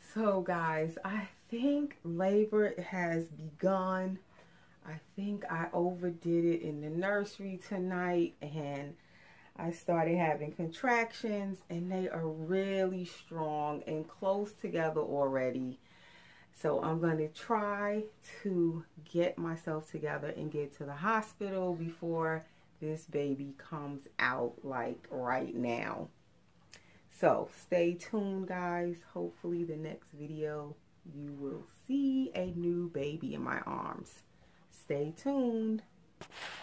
So guys, I think labor has begun. I think I overdid it in the nursery tonight, and I started having contractions, and they are really strong and close together already. So I'm going to try to get myself together and get to the hospital before this baby comes out, like right now. So stay tuned, guys. Hopefully the next video you will see a new baby in my arms. Stay tuned.